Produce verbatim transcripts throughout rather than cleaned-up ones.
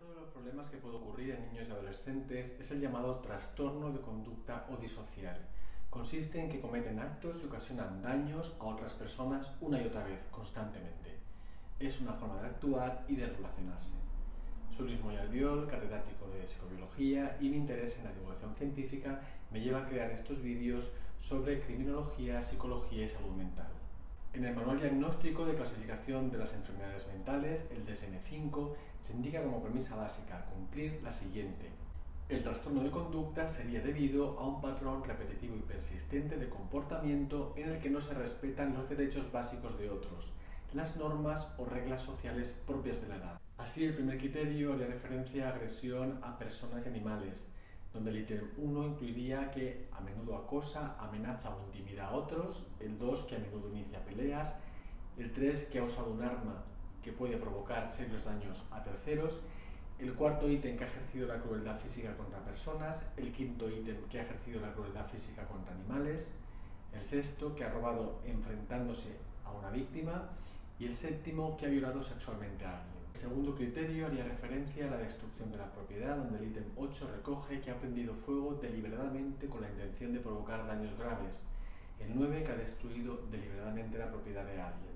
Otro de los problemas que puede ocurrir en niños y adolescentes es el llamado trastorno de conducta o disocial. Consiste en que cometen actos y ocasionan daños a otras personas una y otra vez, constantemente. Es una forma de actuar y de relacionarse. Soy Luis Moya Albiol, catedrático de psicobiología, y mi interés en la divulgación científica me lleva a crear estos vídeos sobre criminología, psicología y salud mental. En el Manual Diagnóstico de Clasificación de las Enfermedades Mentales, el D S M cinco, se indica como premisa básica a cumplir la siguiente. El trastorno de conducta sería debido a un patrón repetitivo y persistente de comportamiento en el que no se respetan los derechos básicos de otros, las normas o reglas sociales propias de la edad. Así, el primer criterio haría referencia a agresión a personas y animales, donde el ítem uno incluiría que a menudo acosa, amenaza o intimida a otros, el dos que a menudo inicia peleas, el tres que ha usado un arma que puede provocar serios daños a terceros, el cuarto ítem que ha ejercido la crueldad física contra personas, el quinto ítem que ha ejercido la crueldad física contra animales, el sexto que ha robado enfrentándose a una víctima y el séptimo que ha violado sexualmente a alguien. El segundo criterio haría referencia a la destrucción de la propiedad, donde el ítem ocho recoge que ha prendido fuego deliberadamente con la intención de provocar daños graves, el nueve que ha destruido deliberadamente la propiedad de alguien.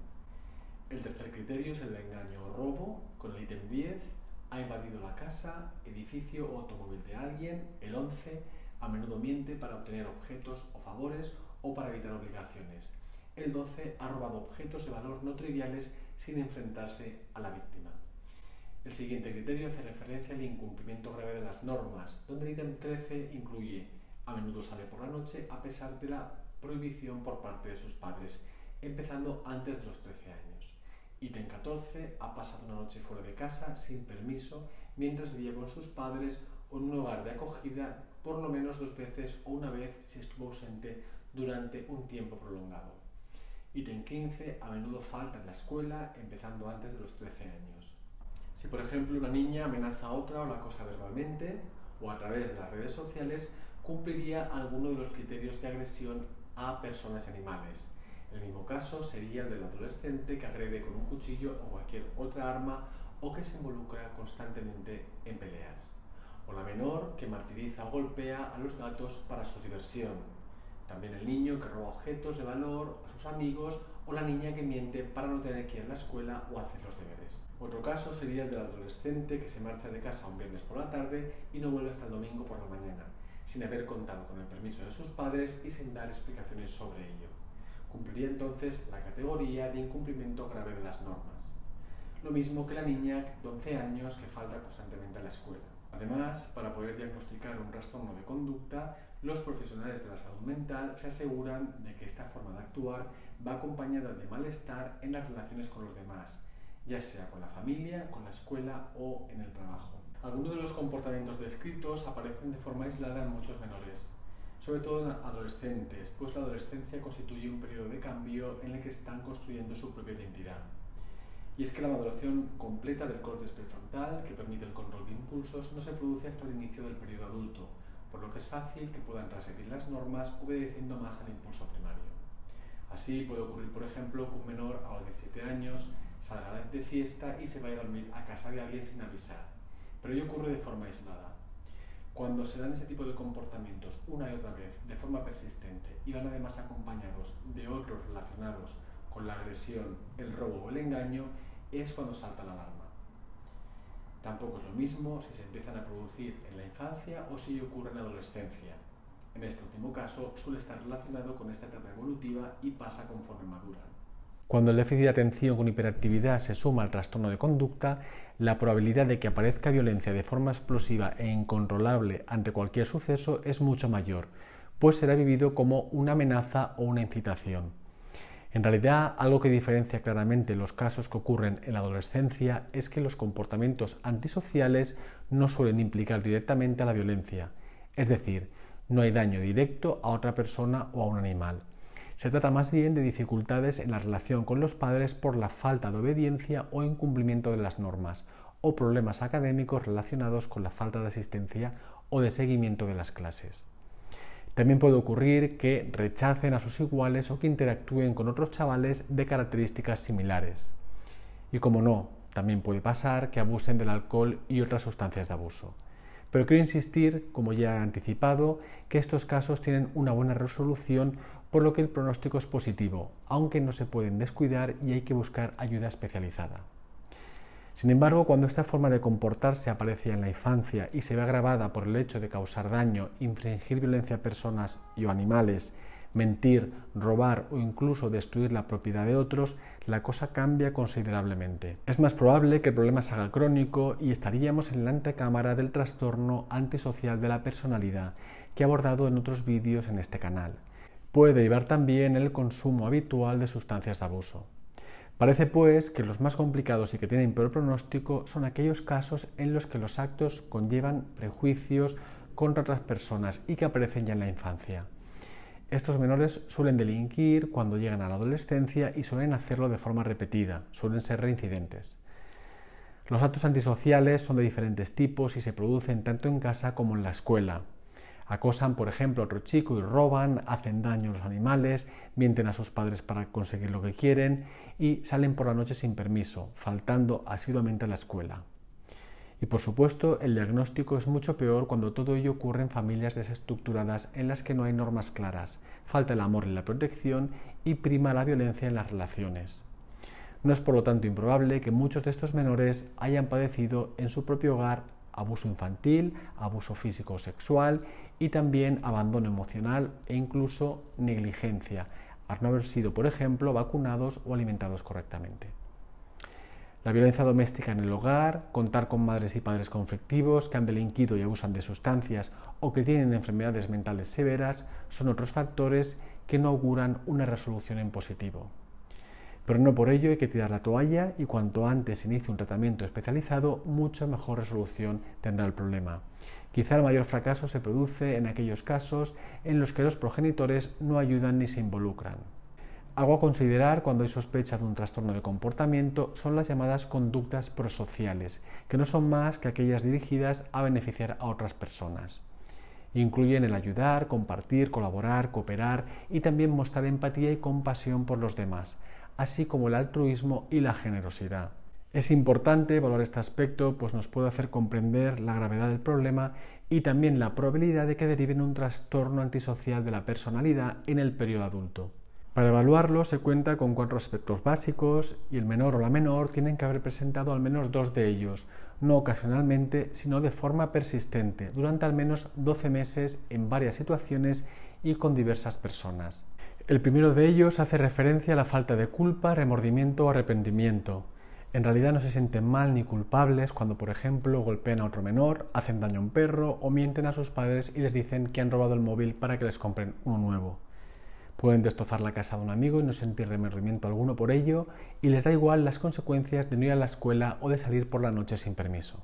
El tercer criterio es el de engaño o robo, con el ítem diez, ha invadido la casa, edificio o automóvil de alguien, el once, a menudo miente para obtener objetos o favores o para evitar obligaciones. El doce ha robado objetos de valor no triviales sin enfrentarse a la víctima. El siguiente criterio hace referencia al incumplimiento grave de las normas, donde el ítem trece incluye a menudo sale por la noche a pesar de la prohibición por parte de sus padres, empezando antes de los trece años. Ítem catorce ha pasado una noche fuera de casa sin permiso mientras vivía con sus padres o en un hogar de acogida por lo menos dos veces o una vez si estuvo ausente durante un tiempo prolongado. Ítem quince a menudo falta en la escuela empezando antes de los trece años. Si, por ejemplo, una niña amenaza a otra o la acosa verbalmente o a través de las redes sociales, cumpliría alguno de los criterios de agresión a personas y animales. El mismo caso sería el del adolescente que agrede con un cuchillo o cualquier otra arma o que se involucra constantemente en peleas. O la menor que martiriza o golpea a los gatos para su diversión. También el niño que roba objetos de valor a sus amigos o la niña que miente para no tener que ir a la escuela o hacer los deberes. Otro caso sería el del adolescente que se marcha de casa un viernes por la tarde y no vuelve hasta el domingo por la mañana, sin haber contado con el permiso de sus padres y sin dar explicaciones sobre ello. Cumpliría entonces la categoría de incumplimiento grave de las normas. Lo mismo que la niña de once años que falta constantemente a la escuela. Además, para poder diagnosticar un trastorno de conducta, los profesionales de la salud mental se aseguran de que esta forma de actuar va acompañada de malestar en las relaciones con los demás, ya sea con la familia, con la escuela o en el trabajo. Algunos de los comportamientos descritos aparecen de forma aislada en muchos menores, sobre todo en adolescentes, pues la adolescencia constituye un periodo de cambio en el que están construyendo su propia identidad. Y es que la maduración completa del córtex prefrontal, que permite el control de impulsos, no se produce hasta el inicio del periodo adulto, por lo que es fácil que puedan transgredir las normas obedeciendo más al impulso primario. Así puede ocurrir, por ejemplo, que un menor a los diecisiete años salga de fiesta y se vaya a dormir a casa de alguien sin avisar, pero ello ocurre de forma aislada. Cuando se dan ese tipo de comportamientos una y otra vez de forma persistente y van además acompañados de otros relacionados con la agresión, el robo o el engaño, es cuando salta la alarma. Tampoco es lo mismo si se empiezan a producir en la infancia o si ocurre en la adolescencia. En este último caso suele estar relacionado con esta etapa evolutiva y pasa conforme maduran. Cuando el déficit de atención con hiperactividad se suma al trastorno de conducta, la probabilidad de que aparezca violencia de forma explosiva e incontrolable ante cualquier suceso es mucho mayor, pues será vivido como una amenaza o una incitación. En realidad, algo que diferencia claramente los casos que ocurren en la adolescencia es que los comportamientos antisociales no suelen implicar directamente a la violencia, es decir, no hay daño directo a otra persona o a un animal. Se trata más bien de dificultades en la relación con los padres por la falta de obediencia o incumplimiento de las normas, o problemas académicos relacionados con la falta de asistencia o de seguimiento de las clases. También puede ocurrir que rechacen a sus iguales o que interactúen con otros chavales de características similares. Y como no, También puede pasar que abusen del alcohol y otras sustancias de abuso. Pero quiero insistir, como ya he anticipado, que estos casos tienen una buena resolución, por lo que el pronóstico es positivo, aunque no se pueden descuidar y hay que buscar ayuda especializada. Sin embargo, cuando esta forma de comportarse aparece en la infancia y se ve agravada por el hecho de causar daño, infringir violencia a personas y o animales, mentir, robar o incluso destruir la propiedad de otros, la cosa cambia considerablemente. Es más probable que el problema se haga crónico y estaríamos en la antecámara del trastorno antisocial de la personalidad que he abordado en otros vídeos en este canal. Puede derivar también en el consumo habitual de sustancias de abuso. Parece pues que los más complicados y que tienen peor pronóstico son aquellos casos en los que los actos conllevan prejuicios contra otras personas y que aparecen ya en la infancia. Estos menores suelen delinquir cuando llegan a la adolescencia y suelen hacerlo de forma repetida, suelen ser reincidentes. Los actos antisociales son de diferentes tipos y se producen tanto en casa como en la escuela. Acosan, por ejemplo, a otro chico y roban, hacen daño a los animales, mienten a sus padres para conseguir lo que quieren y salen por la noche sin permiso, faltando asiduamente a la escuela. Y por supuesto, el diagnóstico es mucho peor cuando todo ello ocurre en familias desestructuradas en las que no hay normas claras, falta el amor y la protección y prima la violencia en las relaciones. No es por lo tanto improbable que muchos de estos menores hayan padecido en su propio hogar abuso infantil, abuso físico o sexual y también abandono emocional e incluso negligencia, al no haber sido, por ejemplo, vacunados o alimentados correctamente. La violencia doméstica en el hogar, contar con madres y padres conflictivos que han delinquido y abusan de sustancias o que tienen enfermedades mentales severas son otros factores que no auguran una resolución en positivo. Pero no por ello hay que tirar la toalla y cuanto antes se inicie un tratamiento especializado, mucha mejor resolución tendrá el problema. Quizá el mayor fracaso se produce en aquellos casos en los que los progenitores no ayudan ni se involucran. Algo a considerar cuando hay sospecha de un trastorno de comportamiento son las llamadas conductas prosociales, que no son más que aquellas dirigidas a beneficiar a otras personas. Incluyen el ayudar, compartir, colaborar, cooperar y también mostrar empatía y compasión por los demás, así como el altruismo y la generosidad. Es importante evaluar este aspecto, pues nos puede hacer comprender la gravedad del problema y también la probabilidad de que derive en un trastorno antisocial de la personalidad en el periodo adulto. Para evaluarlo se cuenta con cuatro aspectos básicos y el menor o la menor tienen que haber presentado al menos dos de ellos, no ocasionalmente, sino de forma persistente, durante al menos doce meses en varias situaciones y con diversas personas. El primero de ellos hace referencia a la falta de culpa, remordimiento o arrepentimiento. En realidad no se sienten mal ni culpables cuando, por ejemplo, golpean a otro menor, hacen daño a un perro o mienten a sus padres y les dicen que han robado el móvil para que les compren uno nuevo. Pueden destrozar la casa de un amigo y no sentir remordimiento alguno por ello y les da igual las consecuencias de no ir a la escuela o de salir por la noche sin permiso.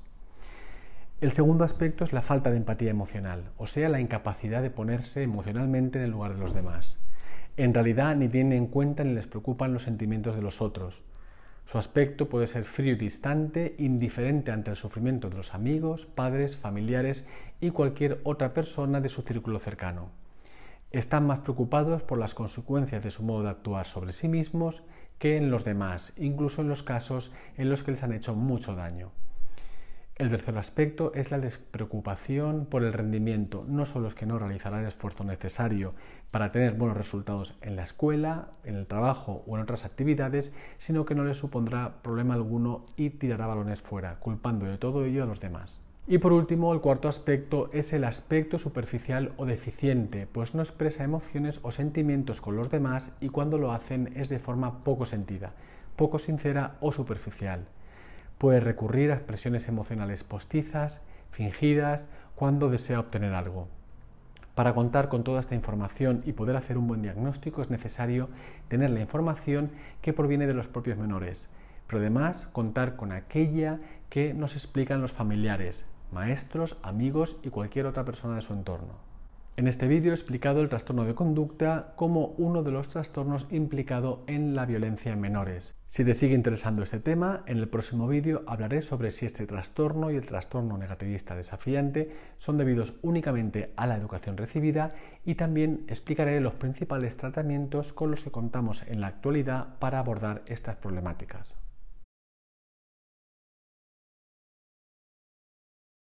El segundo aspecto es la falta de empatía emocional, o sea, la incapacidad de ponerse emocionalmente en el lugar de los demás. En realidad ni tienen en cuenta ni les preocupan los sentimientos de los otros. Su aspecto puede ser frío y distante, indiferente ante el sufrimiento de los amigos, padres, familiares y cualquier otra persona de su círculo cercano. Están más preocupados por las consecuencias de su modo de actuar sobre sí mismos que en los demás, incluso en los casos en los que les han hecho mucho daño. El tercer aspecto es la despreocupación por el rendimiento. No son los que no realizarán el esfuerzo necesario para tener buenos resultados en la escuela, en el trabajo o en otras actividades, sino que no les supondrá problema alguno y tirará balones fuera, culpando de todo ello a los demás. Y por último, el cuarto aspecto es el aspecto superficial o deficiente, pues no expresa emociones o sentimientos con los demás y cuando lo hacen es de forma poco sentida, poco sincera o superficial. Puede recurrir a expresiones emocionales postizas, fingidas, cuando desea obtener algo. Para contar con toda esta información y poder hacer un buen diagnóstico es necesario tener la información que proviene de los propios menores, pero además contar con aquella que nos explican los familiares, maestros, amigos y cualquier otra persona de su entorno. En este vídeo he explicado el trastorno de conducta como uno de los trastornos implicado en la violencia en menores. Si te sigue interesando este tema, en el próximo vídeo hablaré sobre si este trastorno y el trastorno negativista desafiante son debidos únicamente a la educación recibida y también explicaré los principales tratamientos con los que contamos en la actualidad para abordar estas problemáticas.